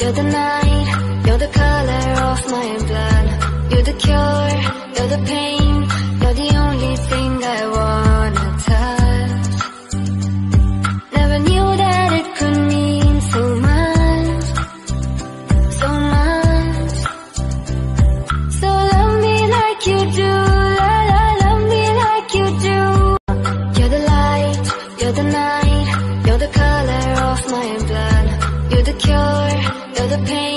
you're the night, you're the color of my blood. You're the cure, you're the pain, you're the only thing I wanna touch. Never knew that it could mean so much, so much. So love me like you do, love me like you do. You're the light, you're the night, you're the color of my blood. You're the cure, you're the pain.